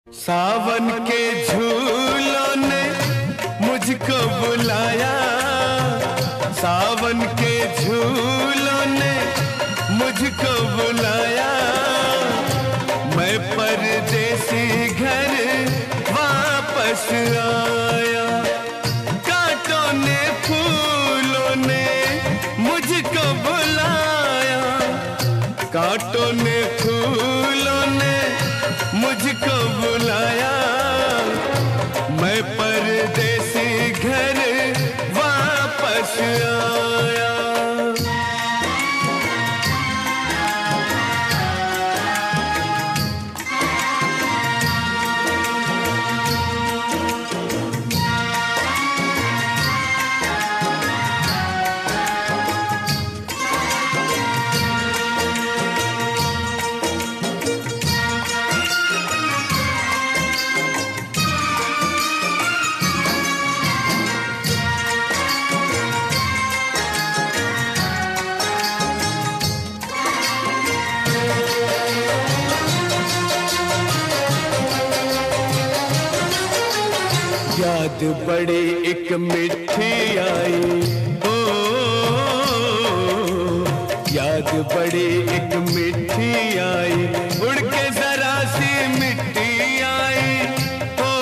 सावन के झूलों ने मुझको बुलाया, सावन के झूलों ने मुझको बुलाया। मैं परदेसी घर वापस आया। कांटों ने फूलों ने मुझको बुलाया, कांटों ने फूलों ने मुझको बुलाया। मैं परदेसी घर वापस आया। याद बड़ी एक मिठी आई, ओ याद बड़ी एक मिठी आई। उड़ के जरा सी मिट्टी आई, ओ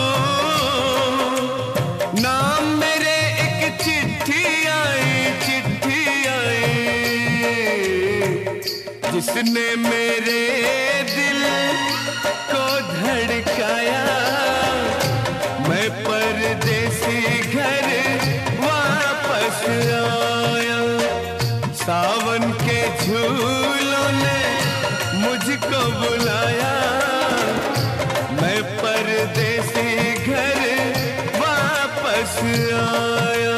नाम मेरे एक चिट्ठी आई, चिट्ठी आई। जिसने मेरे दिल को धड़काया। मैं परदेसी घर वापस आया। सावन के झूलों ने मुझको बुलाया। मैं परदेसी घर वापस आया।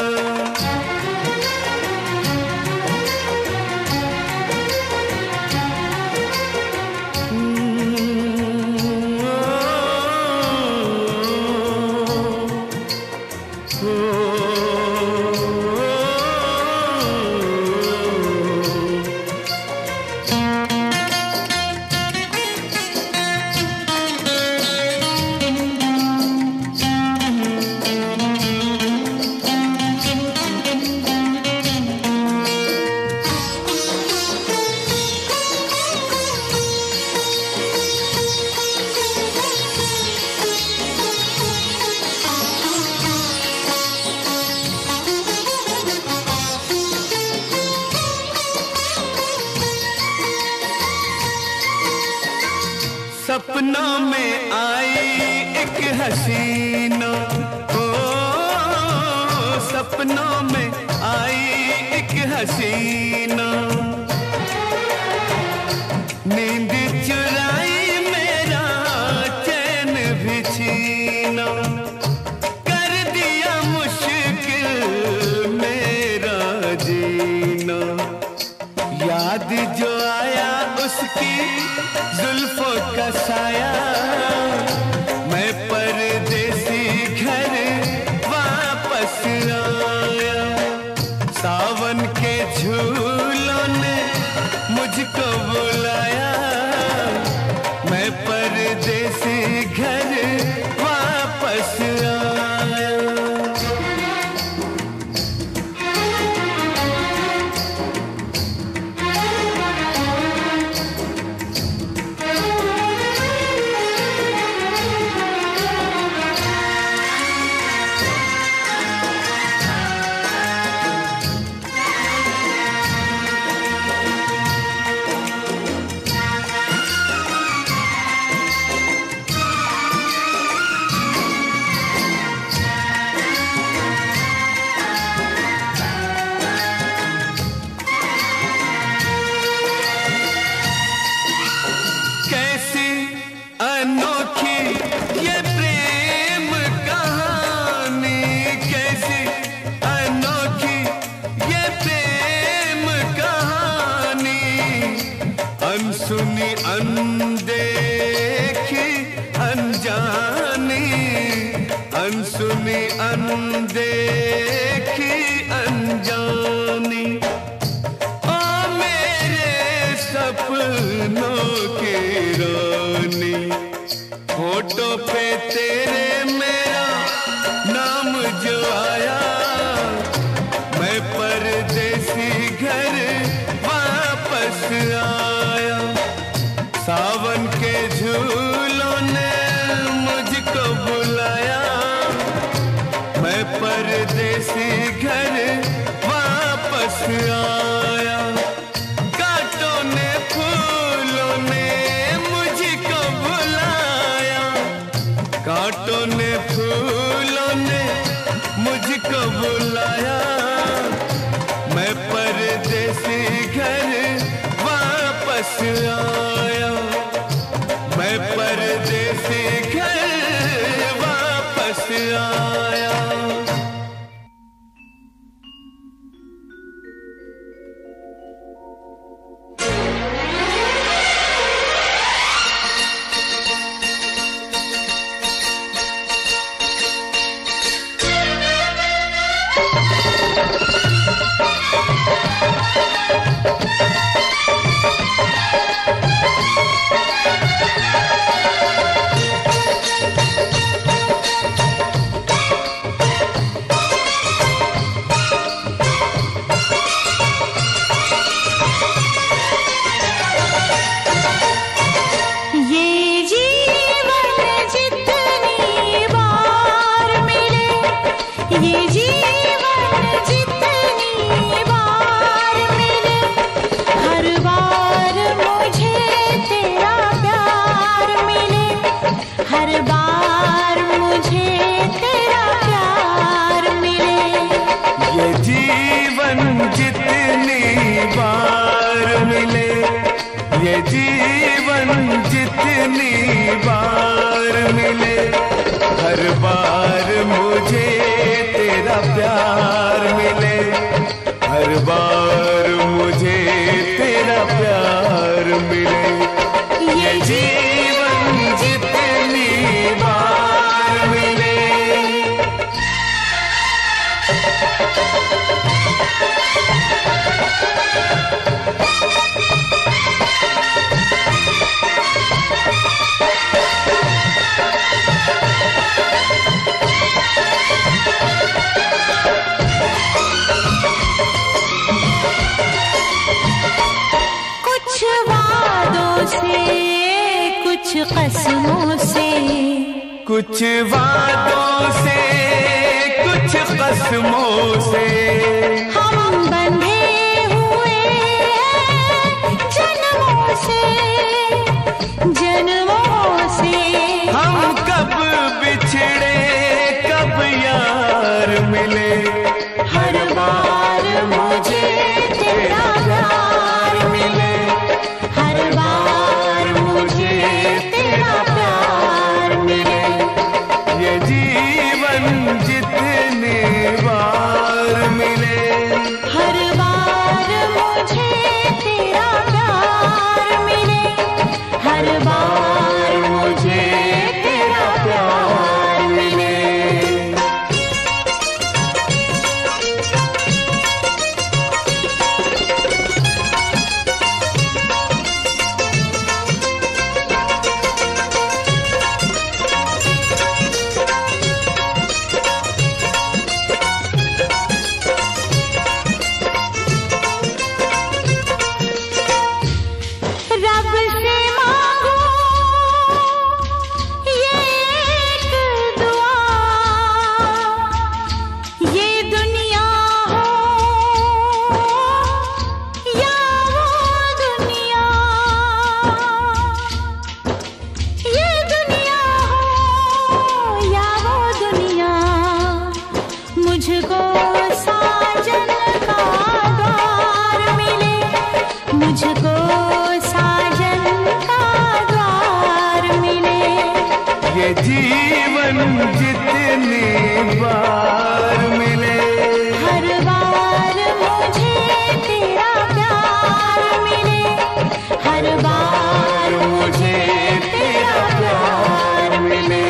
सपनों में आई एक हसीना, ओ सपनों में आई एक हसीना। नींद चुराई मेरा चैन भी छीना। कर दिया मुश्किल मेरा जीना। याद जो आया उसकी जुल्फों का साया। मैं परदेसी घर वापस आया। सावन के झूलों ने मुझको बुलाया। मैं परदेसी घर वापस आया। अनसुनी अनदेखी अनजानी, अनसुनी अनदेखी अनजानी। ओ मेरे सपनों की रानी, हो फोटो पे तेरे मेरा नाम जो आया, मैं परदेसी घर वापस आया। सावन के झूलों ने मुझको बुलाया, मैं परदेसी घर वापस आया। कांटों ने फूलों ने मुझको बुलाया, कांटों ने फूलों ने मुझको बुलाया, मैं परदेसी घर वापस आया, मैं परदेसी घर वापस आया। जीवन जितनी बार मिले, हर बार मुझे तेरा प्यार मिले, हर बार मुझे तेरा प्यार मिले। ये जीवन जितनी बार मिले। कसमों से, कुछ वादों से, कुछ कसमों से हम बंधे हुए जन्मों से, जन्मों से। हम कब बिछड़े कब यार मिले, हर बार मुझे तेरा प्यार मिले, हर बार मुझे तेरा प्यार मिले। ये जीवन जितनी बार मिले, हर बार मुझे तेरा प्यार मिले, हर बार मुझे तेरा प्यार मिले। मुझको साजन का द्वार मिले, मुझको साजन का द्वार मिले। ये जीवन जितनी बार मिले, हर बार मुझे तेरा प्यार मिले, हर बार मुझे तेरा प्यार मिले।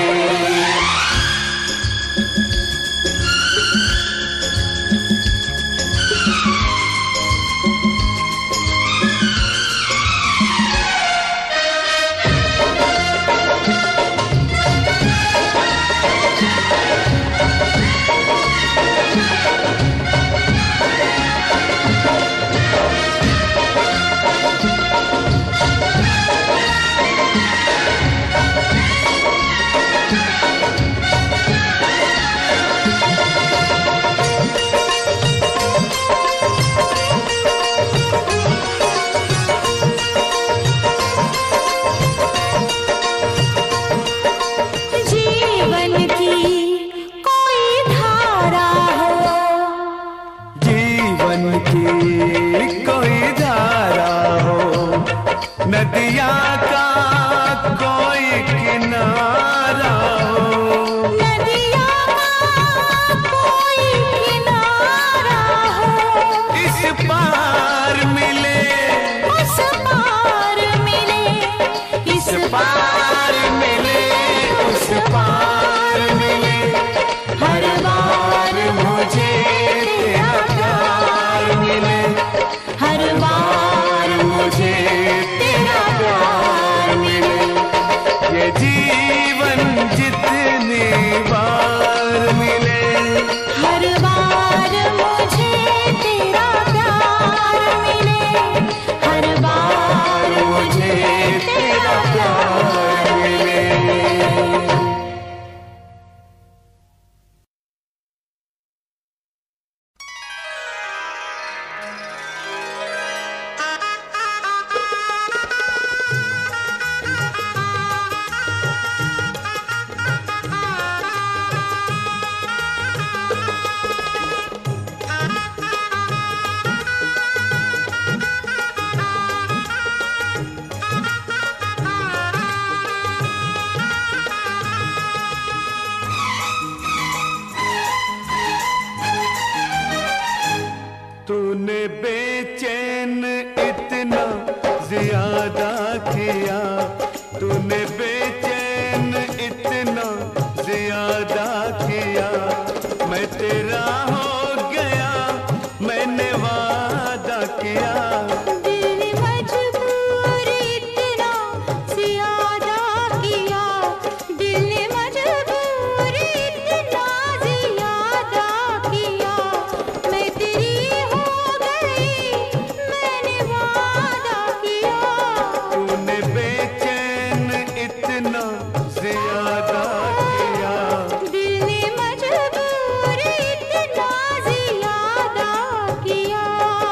ज्यादा किया। दिल ने मजबूरी इतना ज्यादा किया।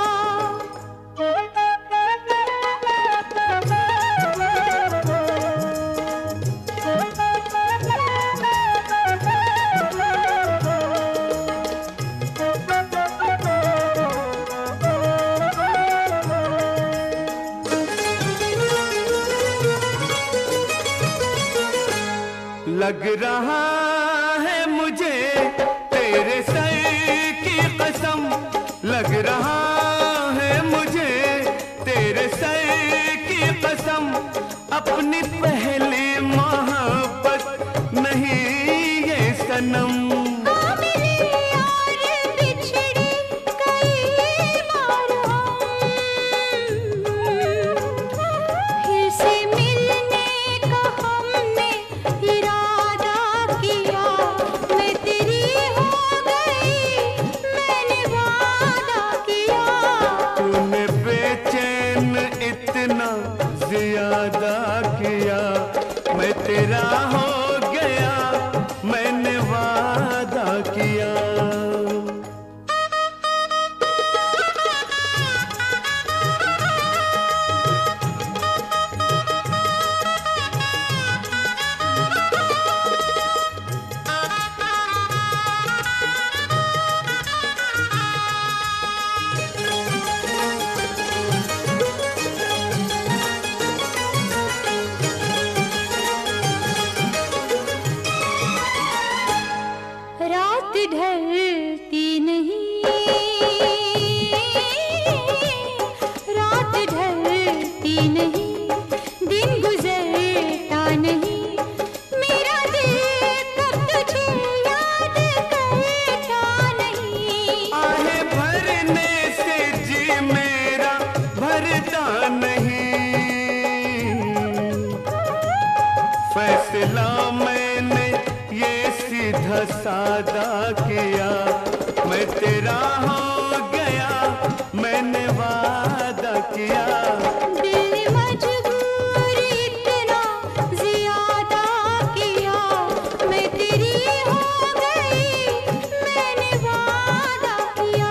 लग रहा है मुझे तेरे सर की कसम, लग रहा है मुझे तेरे सर की कसम, अपनी पहली मोहब्बत नहीं ये सनम। ज्यादा किया, मैं तेरा हो गया, मैंने वादा किया। रात ढलती नहीं, रात ढलती नहीं, दिन गुजरता नहीं, मेरा दिल कब तुझे याद करता नहीं। आहे भरने से जी मेरा भरता नहीं, फैसला मैंने ये सीधा सादा किया, मैं तेरा हो गया, मैंने वादा किया। दिल ने मजबूरी इतना ज्यादा किया, मैं तेरी हो गई, मैंने वादा किया।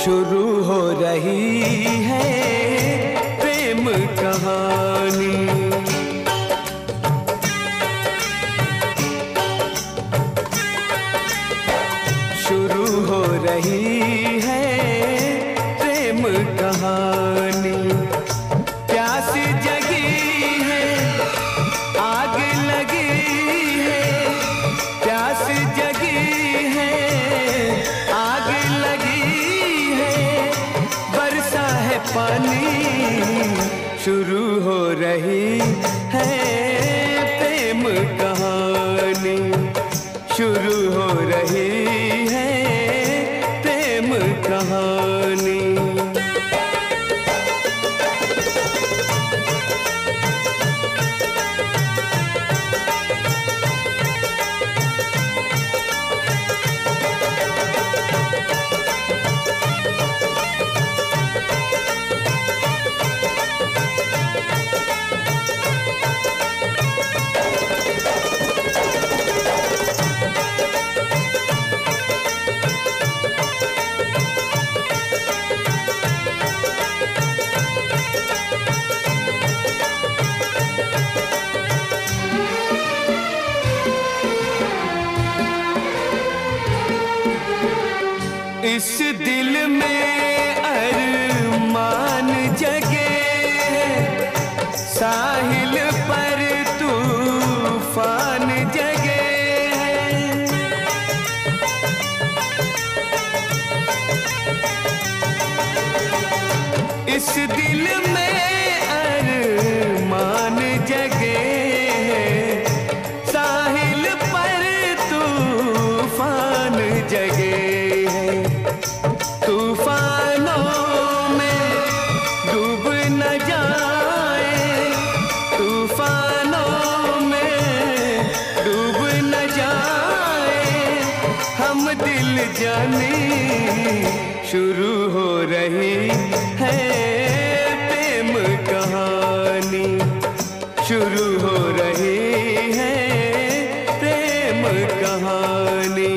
शुरू हो रही है प्रेम कहानी। शुरू हो रही है प्रेम कहानी। प्यास जगी है, आग लगी है, प्यास जगी है, आग लगी है, बरसा है पानी। शुरू हो रही है प्रेम कहानी। शुरू हो रही है प्रेम कहानी। इस दिल में अरमान जगे, साहिल पर तूफान जगे। इस दिल में अरमान जगे, साहिल पर तूफान जगे। तूफानों में डूब न जाए, तूफानों में डूब न जाए हम दिल जाने। शुरू हो रही है प्रेम कहानी। शुरू हो रही है प्रेम कहानी।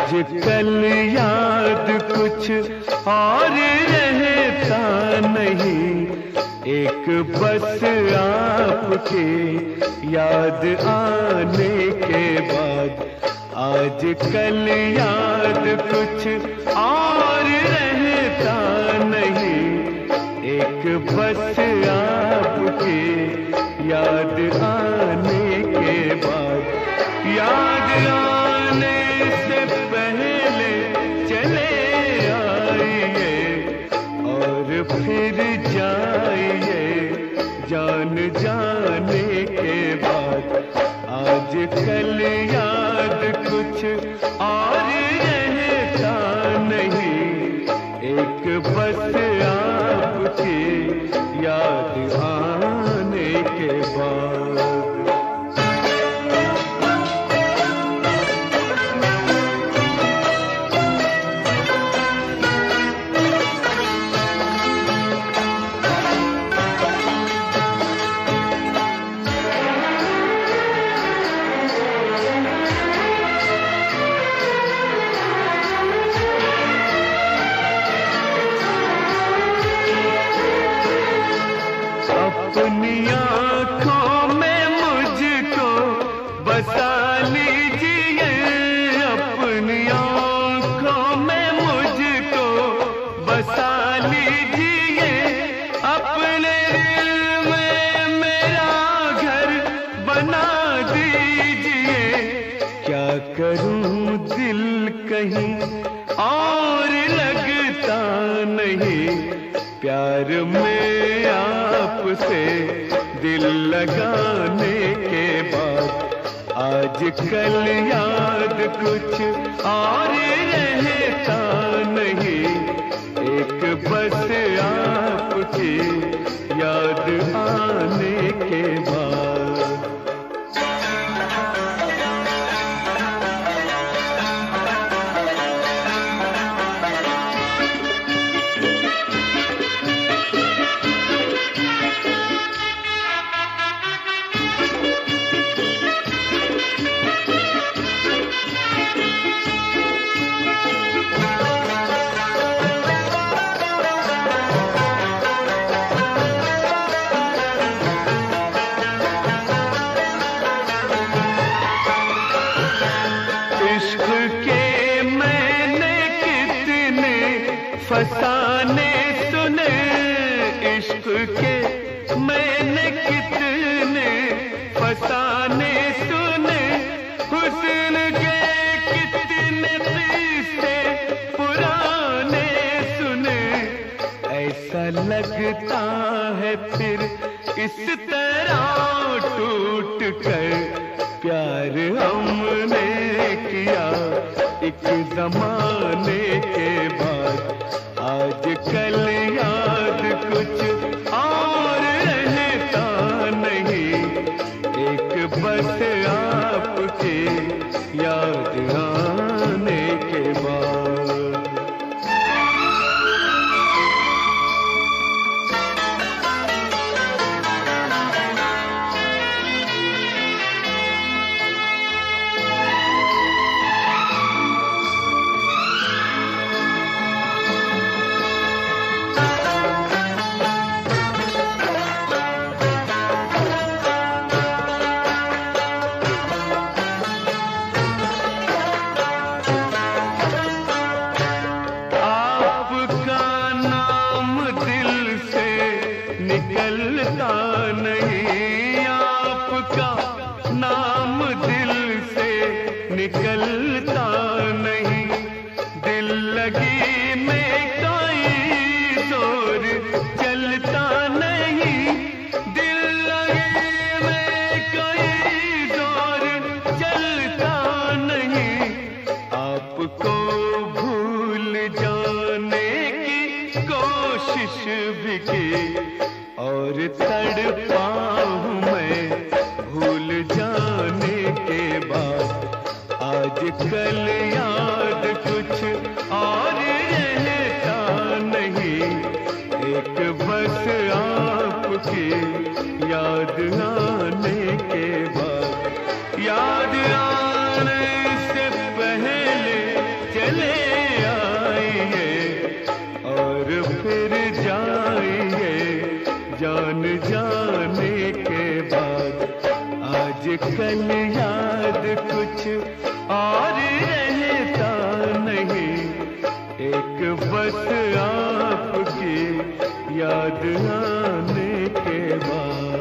आजकल याद कुछ और रहता नहीं, एक बस आपके याद आने के बाद। आजकल याद कुछ और रहता नहीं, एक बस आपके याद आने के बाद। याद आने से पहले चले आइए और फिर जाइए जान जाने के बाद। आजकल याद कुछ और रहता नहीं, एक बस आपकी याद आने के बाद। अपनी आँखों में मुझको बसा लीजिए, अपनी आँखों में मुझको बसा लीजिए, अपने दिल में मेरा घर बना दीजिए। क्या करूं दिल कहीं और लगता नहीं, प्यार में आपसे दिल लगाने के बाद। आजकल याद कुछ और रहता नहीं, एक बस आपकी याद आने के बाद। फसाने सुने, इश्क के मैंने कितने फसाने सुने, हुस्न के कितने किस्से पुराने सुने। ऐसा लगता है फिर इस तरह टूट कर प्यार हमने किया एक जमाने के बाद। आजकल याद कुछ और रहता नहीं, एक बस आपके याद आने के बाद। निकलता नहीं, आपका नाम दिल से निकलता नहीं। दिल लगी में कोई जोर चलता नहीं, दिल लगी में कोई जोर चलता नहीं। आपको भूल जाने की कोशिश भी की और तड़पा हूँ मैं भूल जाने के बाद। आजकल याद कुछ और रहता नहीं, एक बस आपकी याद आने के बाद। याद आने से पहले आजकल याद कुछ और रहता नहीं, एक बस आपकी याद आने के बाद।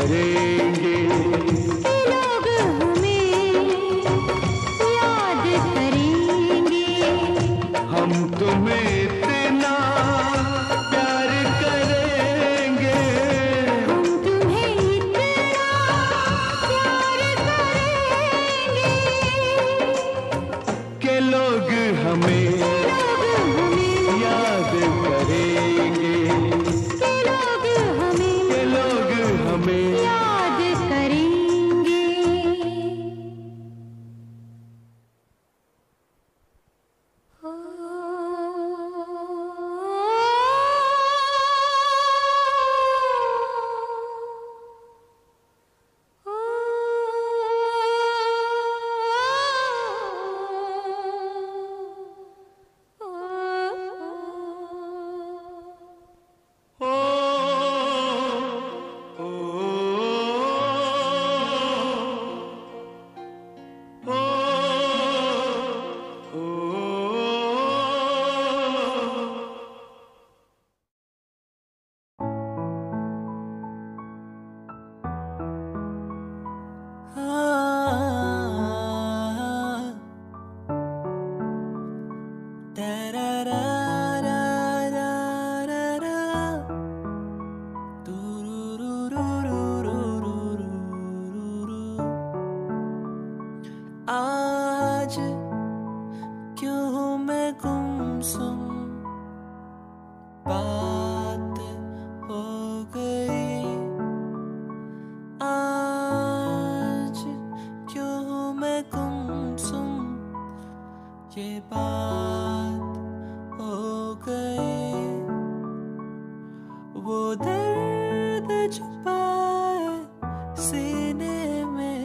करेंगे, लोग हमें याद करेंगे, हम तुम्हें इतना प्यार करेंगे, हम तुम्हें इतना प्यार करेंगे कि लोग हमें याद करेंगे, कि लोग हमें याद करेंगे। आज क्यों हूँ मैं गुमसुम, बात हो गई। आज क्यों हूँ मैं गुमसुम, ये बात हो गई। वो दर्द छुपाए सीने में,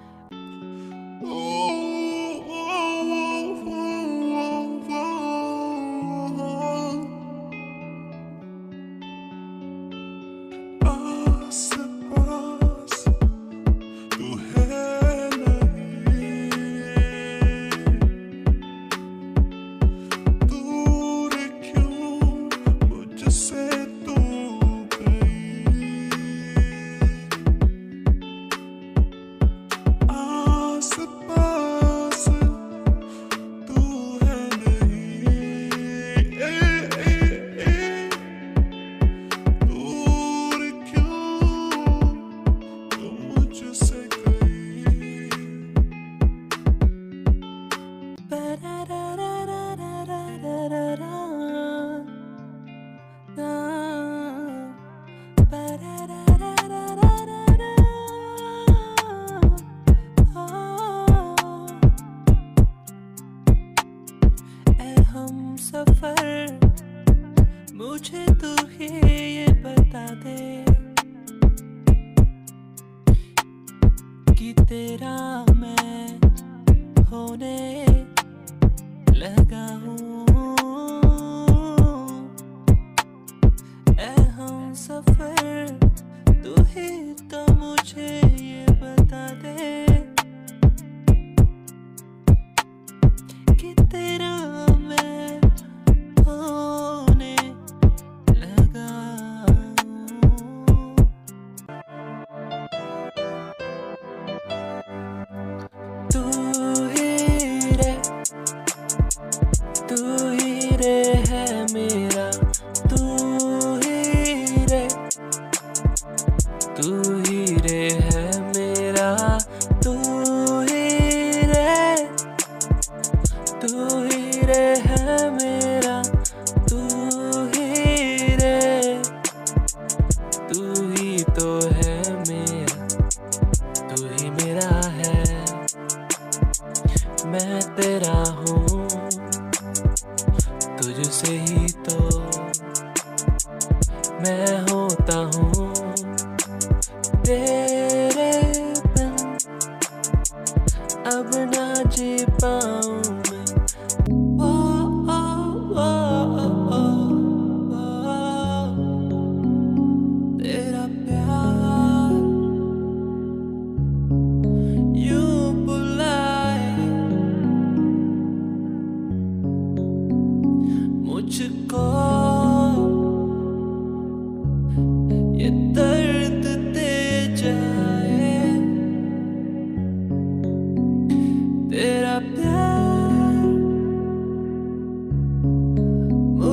हम सफर, मुझे तू ही ये बता दे कि तेरा मैं होने लगा हूँ। ऐ हम सफर, तू ही तो मुझे ये बता दे कि तेरा मैं होने लगा हूँ। तू ही रे है मेरा, तू ही रे है मेरा, तू ही रे है मेरा, तू ही तो है मेरा, तू ही मेरा है। मैं तेरा हूँ, तुझसे ही तो मैं होता हूँ। तेरे बिन अब ना जी पाऊँ मैं। ओ, ओ, ओ, ओ, ओ, तेरा प्यार यूं बुलाए मुझको, ये दर्द दे जा।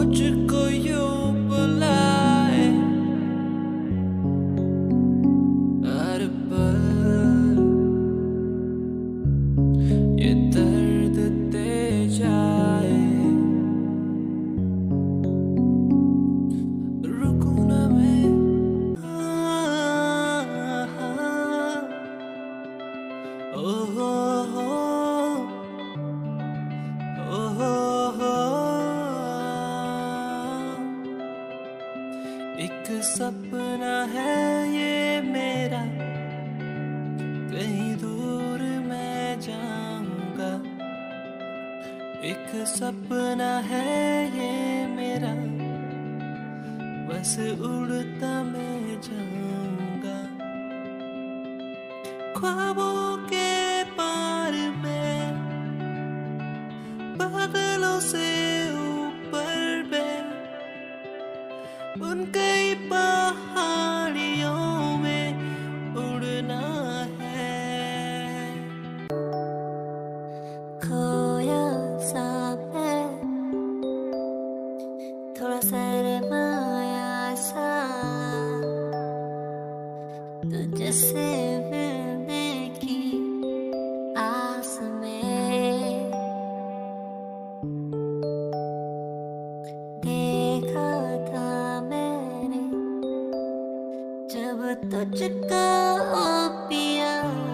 मुझको यूं बुलाए हर पल ये दर्द दे जाए, रुकूं ना मैं। ओ हो हो, ओ हो हो। एक सपना है ये मेरा, कहीं दूर मैं जाऊंगा। एक सपना है ये मेरा, बस उड़ता मैं जाऊंगा। ख्वाबों के पार में बादलों से ऊपर में, उन कई पहाड़ियों में उड़ना है। खोया सा मैं, थोड़ा शर्माया सा, तुझसे मिलने की आस में देखा था मैंने जब तुझको ओ पिया,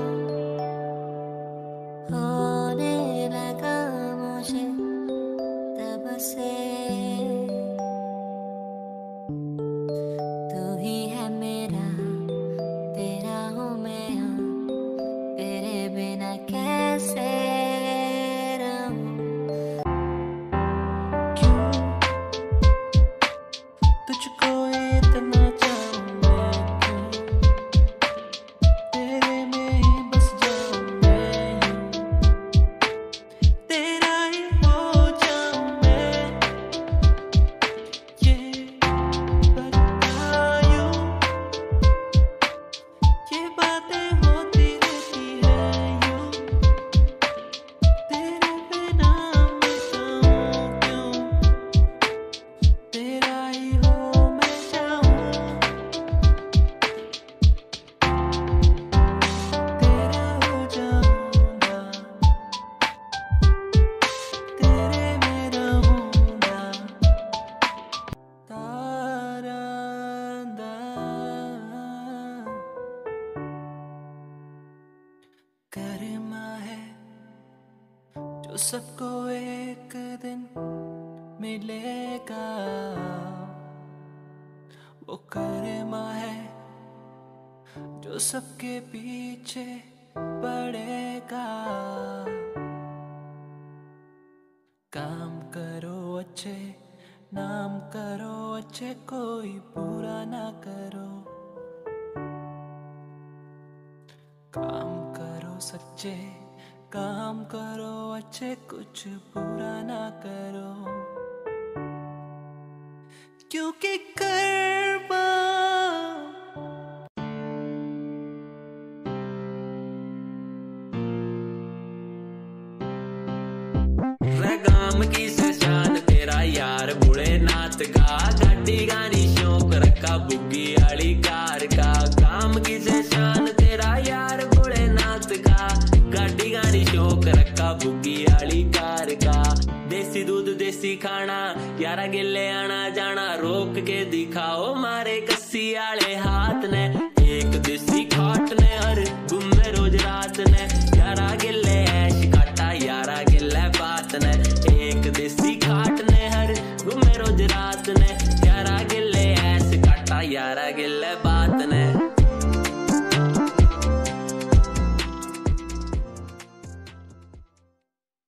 होने लगा मुझे तब से। तू ही है मेरा, तेरा हूँ मैं, तेरे बिना कैसे रहूं। क्यों तुझको इतना चाहूं मैं, क्यों तेरे में ही बस जाऊं मैं, यूं तेरा ही हो जाऊं मैं। ये बतायूं, ये बातें होती रहती है यूं, तेरे बिना मैं जाऊं क्यों, तेरा ही हो मैं जाऊं, तेरा हो जाऊंगा, तेरे में रहूंगा। तारा करमा है जो सबको एक दिन मिलेगा, वो करमा है जो सबके पीछे पड़ेगा। काम करो अच्छे, नाम करो अच्छे, कोई बुरा ना करो। काम करो सच्चे, काम करो अच्छे, कुछ बुरा ना करो, क्योंकि कर्मा गाम की शान तेरा यार बुढ़े नाथ का, गाड़ी गानी शौक रखा बुग्गी आली कार का। काम की शान तेरा यार बुढ़े नाथ का, गाड़ी गानी शौक रखा बुग्गी आली कार का। देसी दूध देसी खाना, यारा गिले आना जाना, रोक के दिखाओ मारे कस्सी आले हाथ ने। एक देसी खाट ने हर घूमे रोज रात ने, यारा गिले ऐश काटा यारा गिले बात ने। एक देसी खाट ने हर घूमे रोज रात ने, यारा गिले ऐश काटा यारा गिले बात ने।